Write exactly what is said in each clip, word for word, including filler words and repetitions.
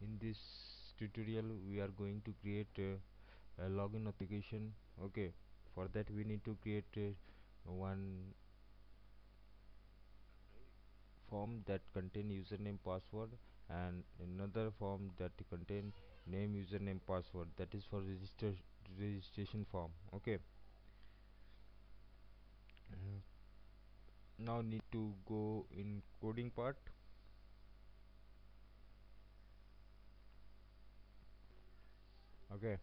in this tutorial we are going to create uh, a login application. Okay, for that we need to create uh, one form that contain username password and another form that contain name username password, that is for register registration form. Okay. Uh, now need to go in coding part. Okay.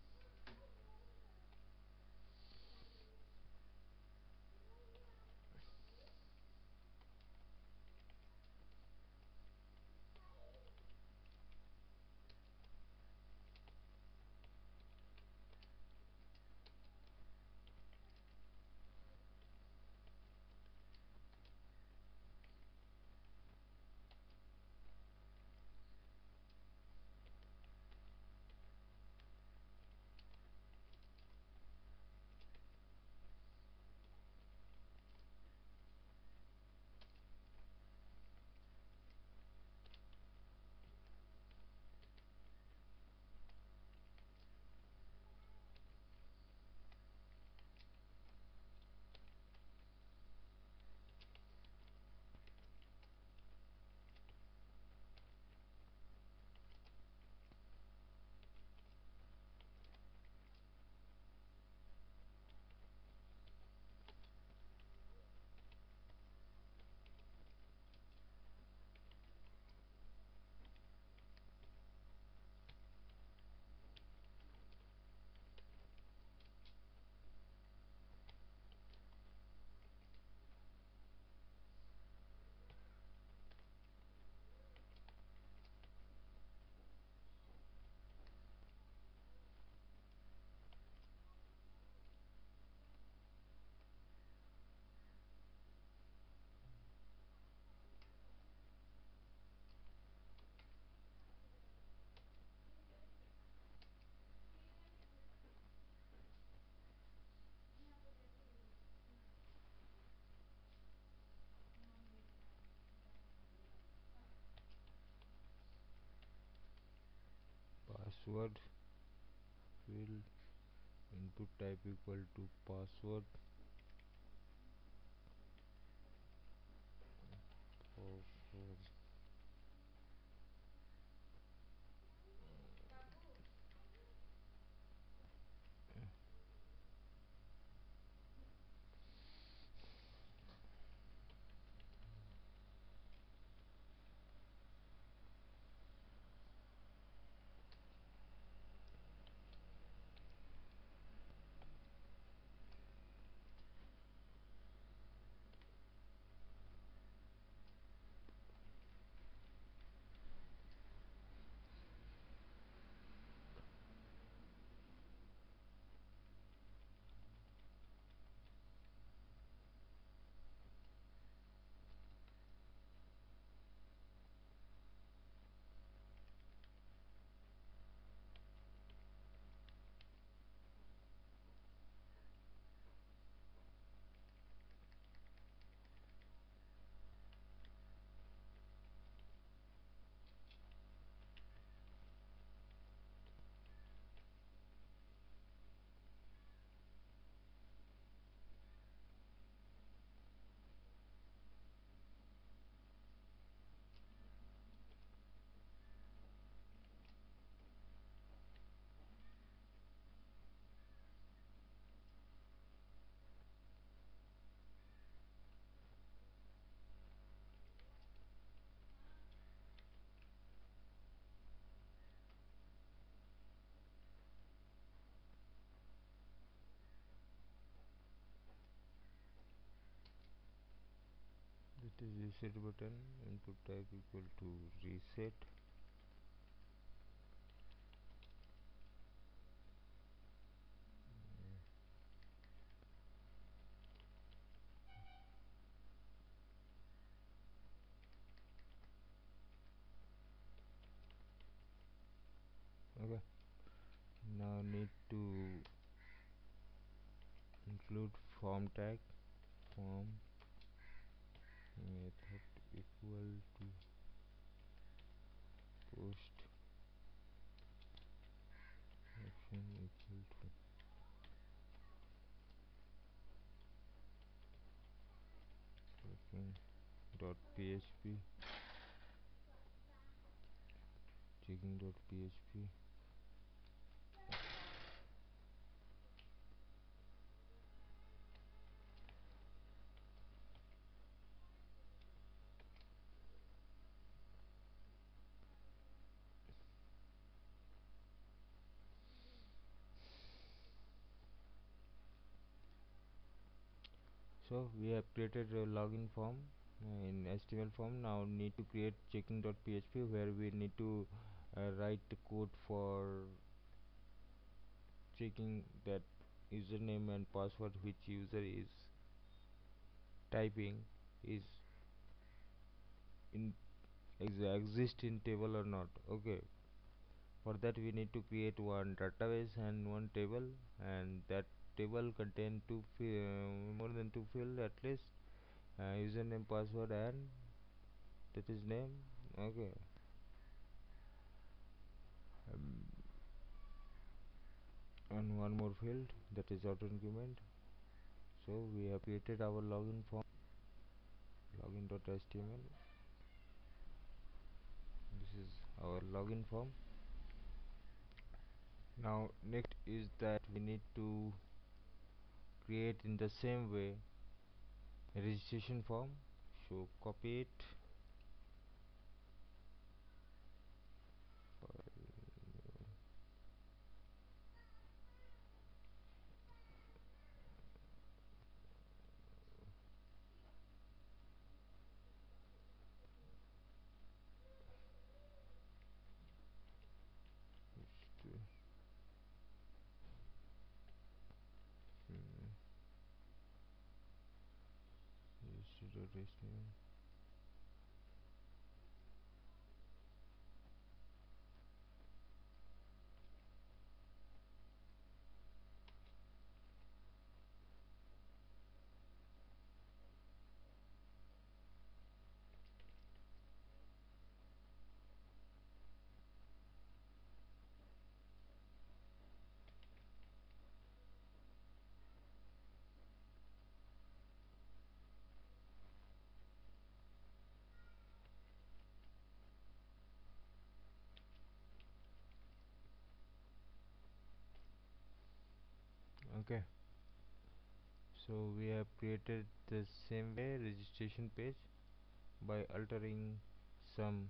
Password field, input type equal to password, password. That is reset button, input type equal to reset. Okay, now need to include form tag, form method equal to post checking dot php, checking dot php. So we have created a login form uh, in H T M L form. Now need to create checking.php where we need to uh, write the code for checking that username and password which user is typing is in ex exist in table or not. Okay, for that we need to create one database and one table, and that table contain two uh, more than two field at least, uh, username, password, and that is name. Okay. um, and one more field, that is auto increment. So we have created our login form, login.html. This is our login form. Now next is that we need to create in the same way a registration form. So copy it, register.html. Okay, so we have created the same way registration page by altering some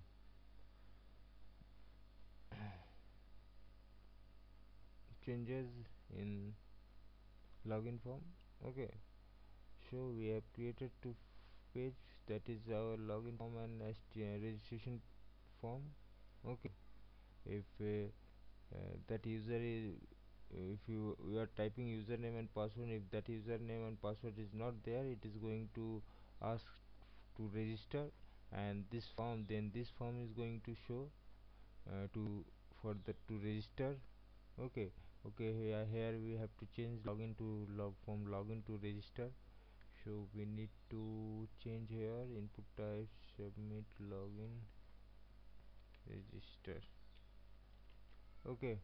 changes in login form. Okay, so we have created two page, that is our login form and H T M L registration form. Okay, if uh, uh, that user is if you we are typing username and password, if that username and password is not there, it is going to ask to register, and this form then this form is going to show uh, to for the to register. Okay, okay, here here we have to change login to log from login to register. So we need to change here input type submit login register. Okay,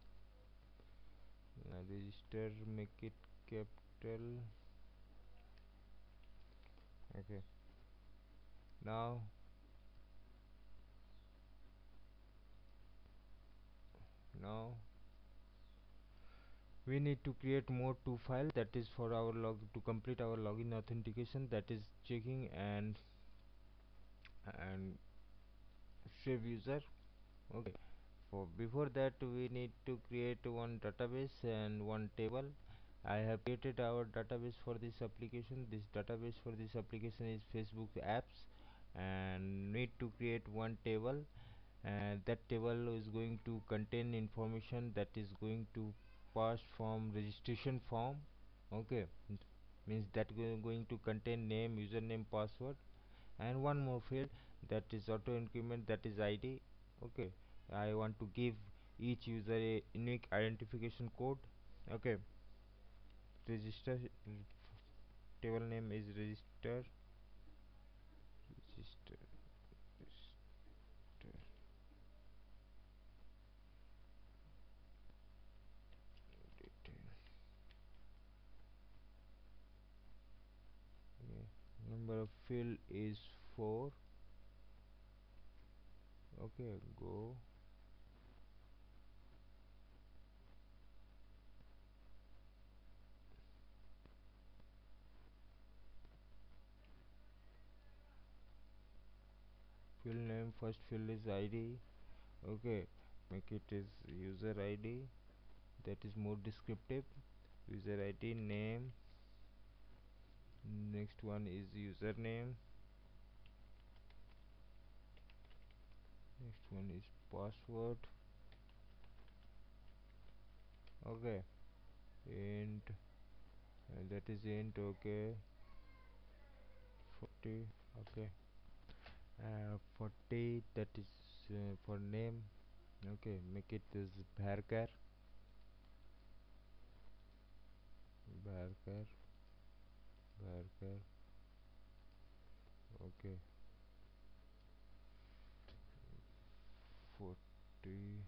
uh, register, make it capital. Okay, now now we need to create more two file, that is for our log to complete our login authentication, that is checking and and save user. Okay, for before that we need to create one database and one table. I have created our database for this application. This database for this application is Facebook apps, and need to create one table, and that table is going to contain information that is going to pass from registration form. Okay, means that go going to contain name, username, password, and one more field, that is auto increment, that is I D. Okay, I want to give each user a unique identification code. Okay, register table name is register register register field is four. Okay, go. Field name, first field is id. Okay, make it is user id, that is more descriptive. User id, name, next one is username, next one is password. Okay, int, uh, that is int. Okay, forty. Okay, uh, forty, that is uh, for name. Okay, make it is varchar, varchar, varchar. Okay, forty,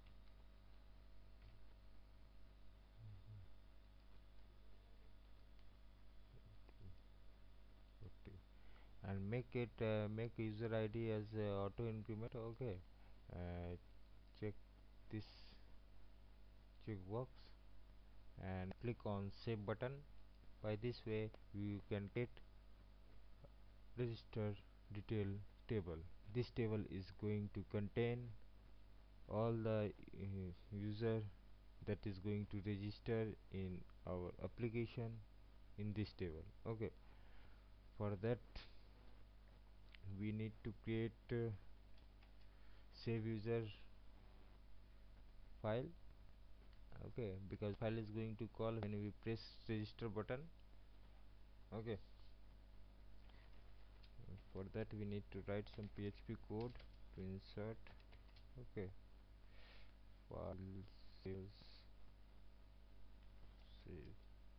forty, and make it uh, make user id as uh, auto increment. Okay, uh, check this checkbox and click on save button. By this way you can get register detail table. This table is going to contain all the uh, user that is going to register in our application in this table. Okay, for that we need to create uh, save user file. Okay, because file is going to call when we press register button. Okay, for that we need to write some P H P code to insert. Okay, file saves save.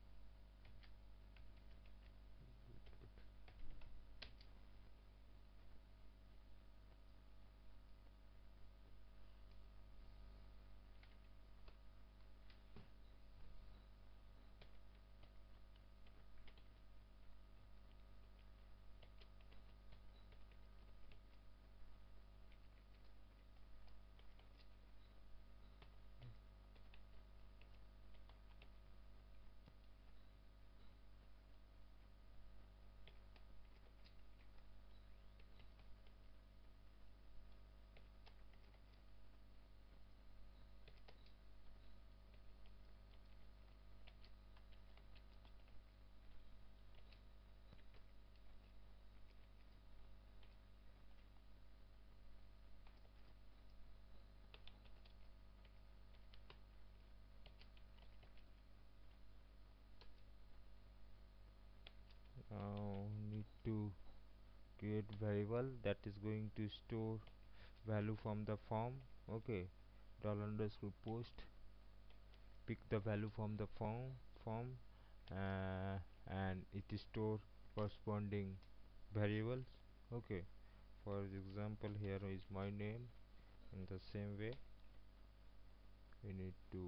Now need to create variable that is going to store value from the form. Okay, dollar underscore post, pick the value from the form form uh, and it is store corresponding variables. Okay, for example here is my name. In the same way we need to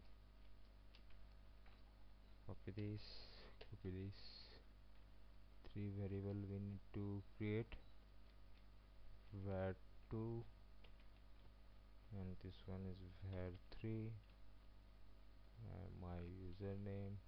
copy this, copy this, three variable we need to create, var two, and this one is var three, uh, my username,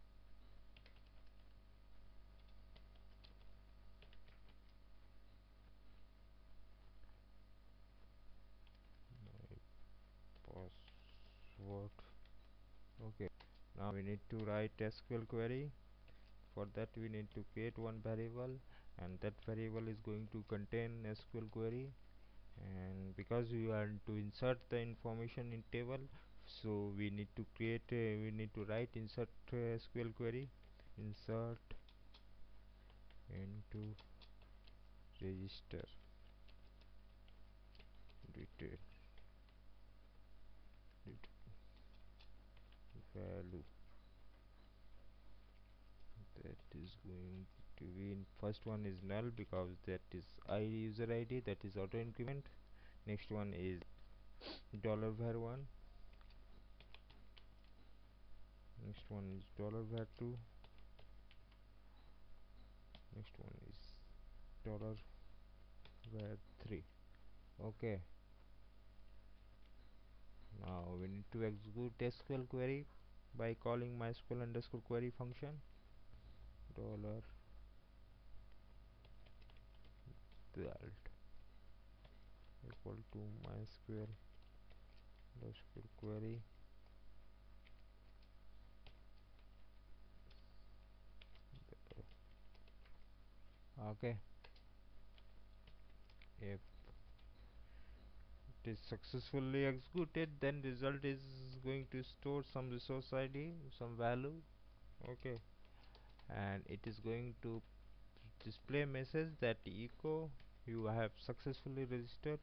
my password. Okay, now we need to write S Q L query. For that we need to create one variable, and that variable is going to contain S Q L query. And because we want to insert the information in table, so we need to create uh, we need to write insert uh, S Q L query, insert into register detail, detail value that is going to be in. First one is null because that is I user id, that is auto increment. Next one is dollar var one, next one is dollar var two, next one is dollar var three. Okay, now we need to execute S Q L query by calling mysql underscore query function. Dollar result equal to mysql underscore query. Okay, if it is successfully executed, then result is going to store some resource I D, some value. Okay, and it is going to display message that echo you have successfully registered.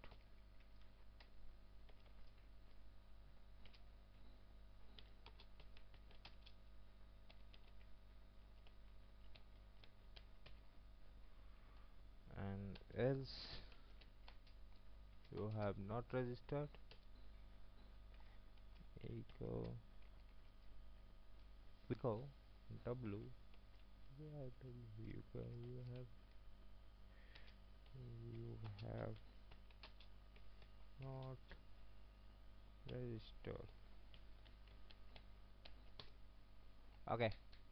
And else you have not registered, echo echo w where w you can you have you have not registered. Okay,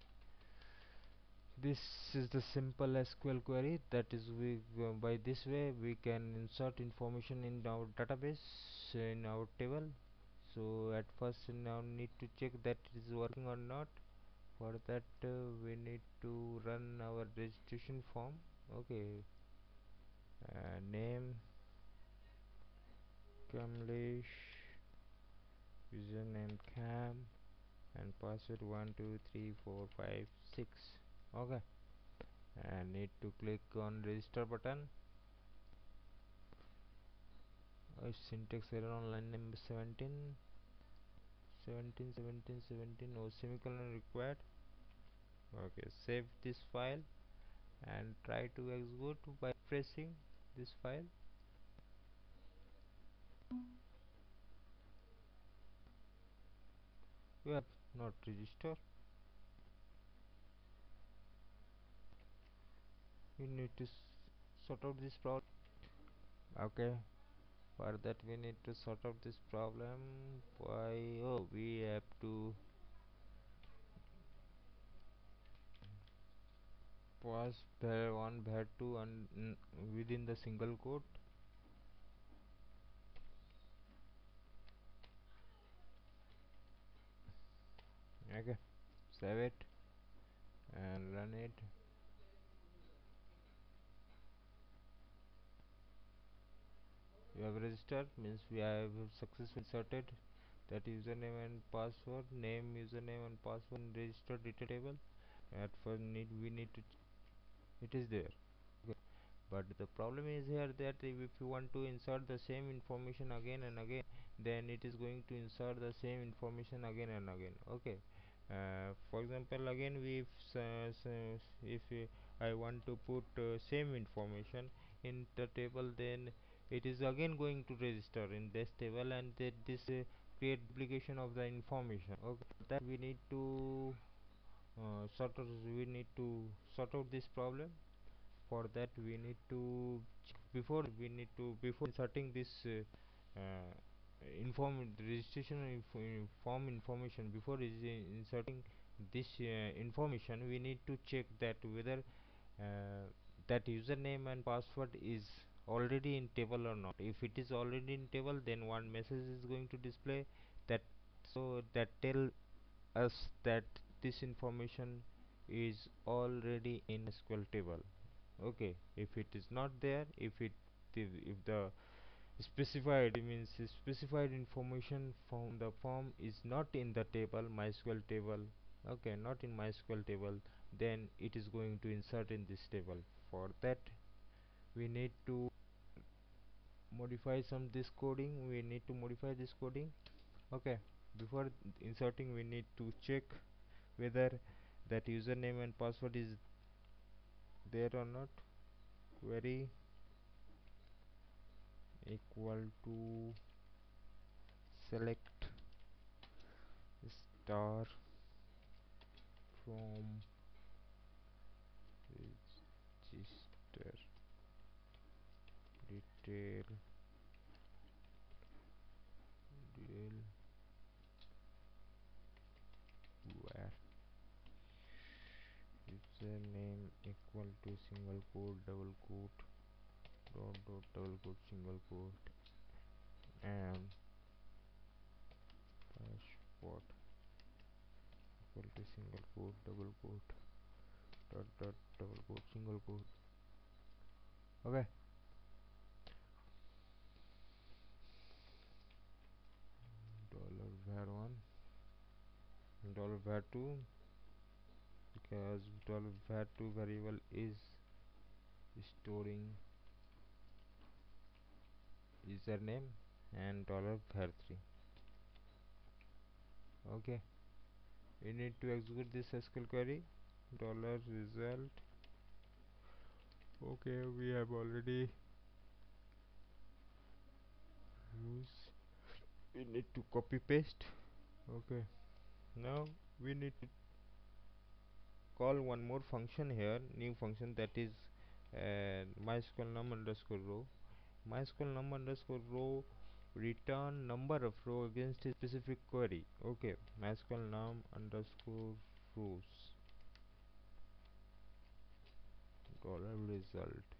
this is the simple S Q L query. That is, we uh, by this way we can insert information in our database, in our table. So at first now need to check that it is working or not. For that uh, we need to run our registration form. Okay, uh, name Kamlesh, username Cam, and password one two three four five six. Okay, and need to click on register button. Uh, syntax error on line number seventeen. seventeen seventeen seventeen, no semicolon required. Okay, save this file and try to execute by pressing this file. You have not registered. You need to sort out this problem. Okay, for that we need to sort out this problem. Why? Oh, we have to pass var one var two and within the single quote. Okay, save it and run it. You have registered, means we have successfully inserted that username and password, name, username and password in registered data table. At first need we need to it is there. Okay, but the problem is here that if you want to insert the same information again and again, then it is going to insert the same information again and again. Okay, uh, for example, again we if, uh, if uh, I want to put uh, same information in the table, then it is again going to register in this table, and that this uh, create duplication of the information. Okay, that we need to uh, sort out we need to sort out this problem. For that we need to before we need to before inserting this uh, uh, inform registration inf form information, before is uh, inserting this uh, information, we need to check that whether uh, that username and password is already in table or not. If it is already in table, then one message is going to display that, so that tell us that this information is already in S Q L table. Okay, if it is not there, if it if, if the specified means specified information from the form is not in the table MySQL table, okay, not in MySQL table, then it is going to insert in this table. For that we need to modify some this coding we need to modify this coding. Okay, before inserting we need to check whether that username and password is there or not. Query equal to select star from register. del del where username equal to single quote double quote dot dot double quote single quote and password equal to single quote double quote dot dot double quote single quote. Okay, dollar var one, dollar var two, because dollar var two variable is storing username, and dollar var three. Okay, we need to execute this S Q L query. Dollar result. Okay, we have already used. We need to copy paste. Okay, now we need to call one more function here, new function, that is uh, mysql num underscore row. Mysql num underscore row return number of row against a specific query. Okay, mysql num underscore rows dollar result.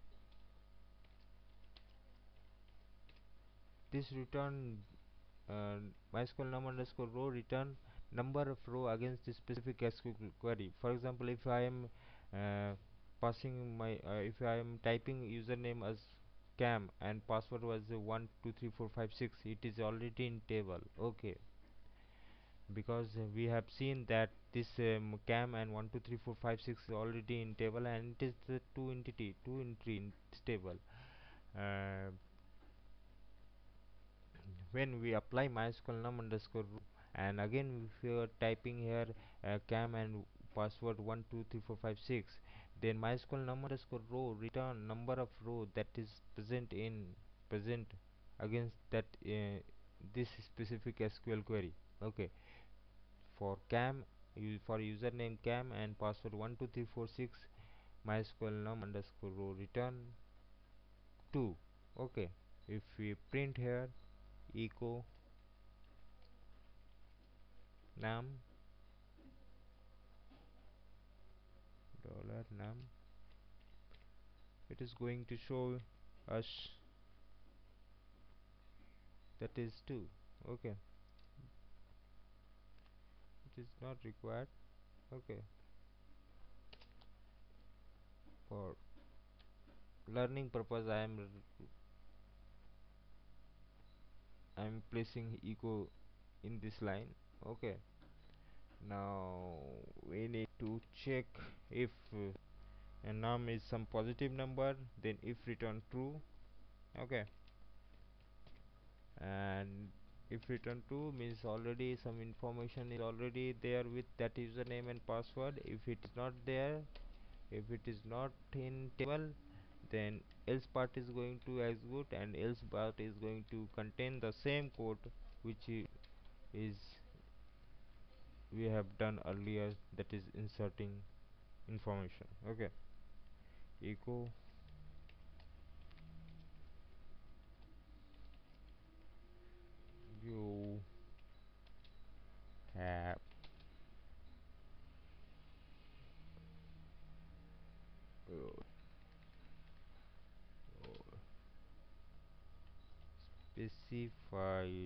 This return uh, mysql num underscore row return number of row against the specific S Q L query. For example, if I am uh, passing my uh, if I am typing username as cam and password was uh, one two three four five six, it is already in table. Okay, because uh, we have seen that this um, cam and one two three four five six is already in table, and it is the two entity two entry in this table. uh, when we apply mysql num underscore row, and again if you are typing here uh, cam and password one two three four five six, then mysql num underscore row return number of row that is present in present against that uh, this specific S Q L query. Okay, for cam, for username cam and password one two three four six, mysql num underscore row return two. Okay, if we print here echo num dollar num, it is going to show us that is two. Okay, it is not required. Okay, for learning purpose I am I am placing echo in this line. Okay, now we need to check if uh, a num is some positive number, then if return true. Okay, and if return true means already some information is already there with that username and password. If it is not there, if it is not in table, then else part is going to execute, and else part is going to contain the same code which is we have done earlier, that is inserting information. Okay, echo you have uh, specified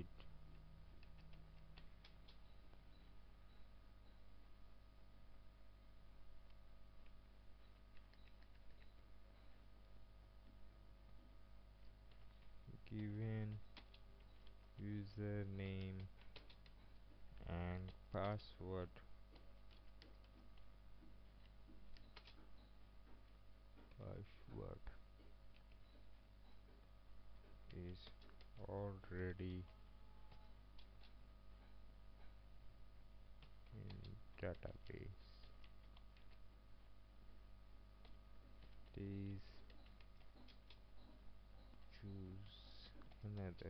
given username and password password is already in database. Please choose another.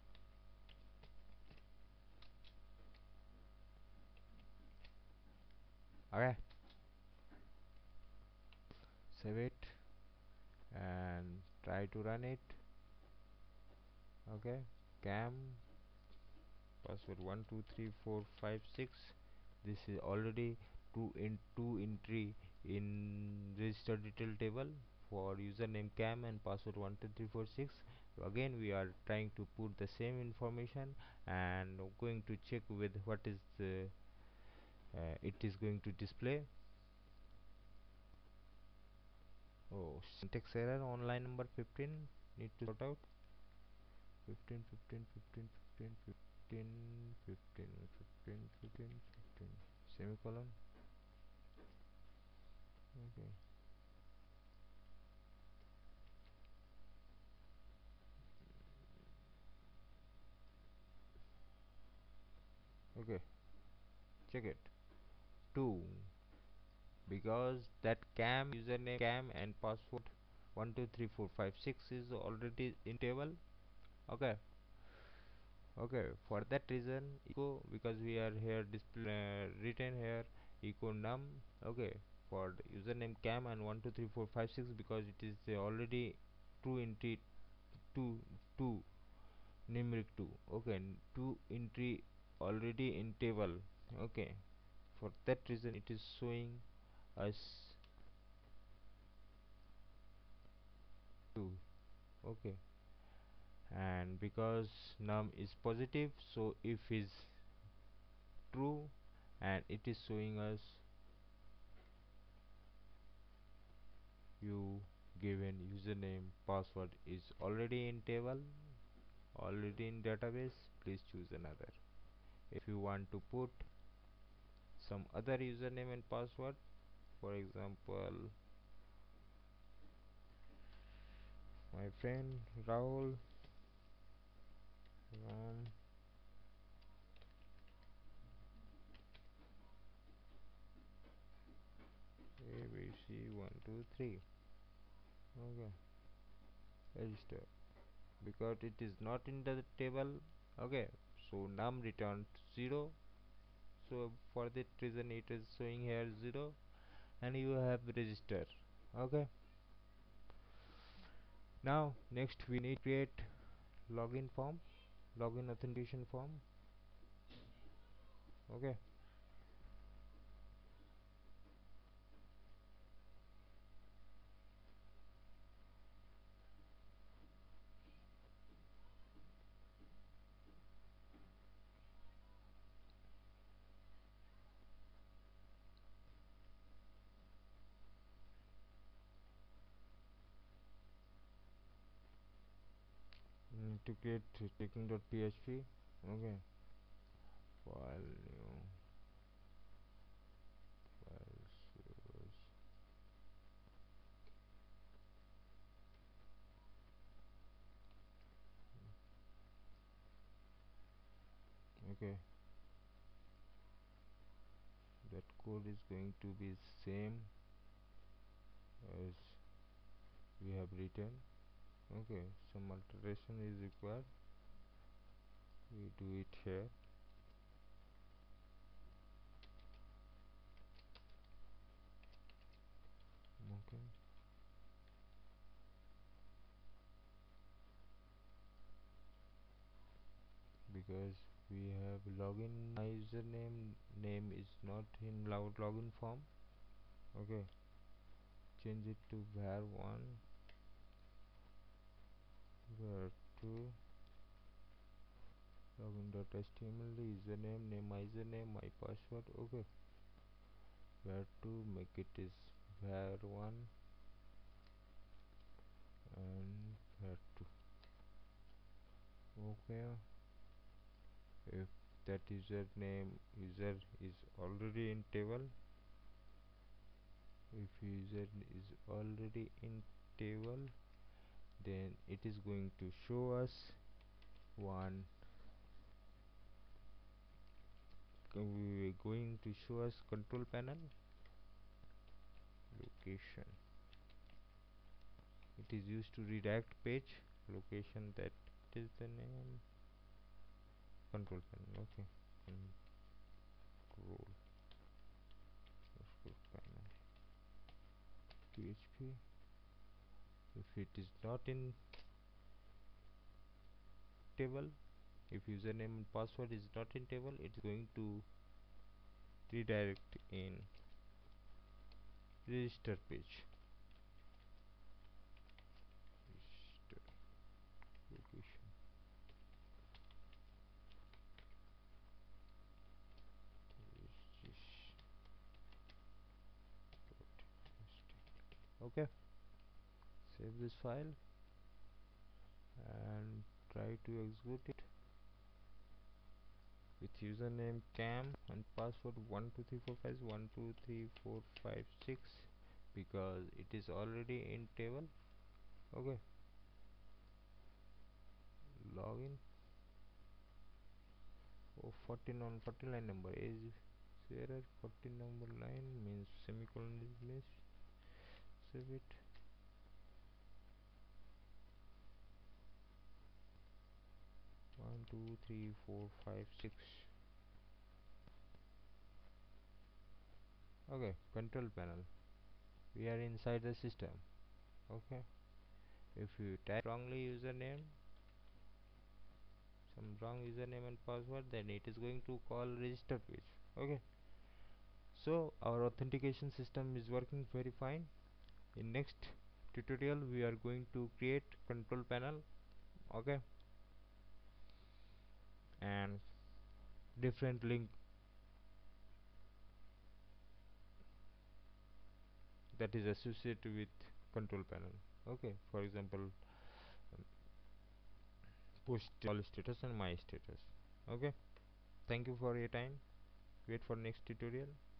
Okay, save it and try to run it. Okay, cam password one two three four five six. This is already two in two entry in register detail table for username cam and password one two three four six. Again we are trying to put the same information and going to check with what is the uh, it is going to display. Oh, syntax error on line number fifteen, need to sort out. fifteen fifteen fifteen fifteen fifteen fifteen fifteen fifteen fifteen semicolon. Okay, okay, check it. Two, because that cam username cam and password one two three four five six is already in table. Okay, okay, for that reason echo, because we are here display uh, written here echo num. Okay, for the username cam and one two three four five six, because it is uh, already two entry two two numeric two. Okay, two entry already in table. Okay, for that reason it is showing us two. Okay, and because num is positive, so if is true, and it is showing us you given username password is already in table, already in database, please choose another. If you want to put some other username and password, for example my friend Rahul Ram A B C one two three. Okay, register, because it is not in the table. Okay, so num returned zero, so for that reason it is showing here zero, and you have register. Okay, now next we need to create login form, login authentication form. Okay, mm, to create checking.php. Okay, file new file servers. Okay, that code is going to be same as we have written. Okay, some alteration is required, we do it here. Okay, because we have login, my username name is not in loud login form. Okay, change it to var one, var two, login.html, username name, my username, my password. Okay, var two, make it is var one and var two. Okay, if that username user is already in table, if user is already in table, then it is going to show us one, we going to show us control panel location. It is used to redirect page location, that is the name, control panel. Okay, control control panel php. If it is not in table. If username and password is not in table, it's going to redirect in register page. Register location. Okay, save this file and try to execute it with username cam and password one two three four five one two three four five six, because it is already in table. Okay, login. Oh, fourteen on fourteen line number is error. fourteen number line means semicolon is missed. Save it. One two three four five six. Okay, control panel. We are inside the system. Okay, if you type wrongly username, some wrong username and password, then it is going to call register page. Okay, so our authentication system is working very fine. In next tutorial we are going to create control panel. Okay, and different link that is associated with control panel. Okay, for example, um, push all status and my status. Okay, thank you for your time. Wait for next tutorial.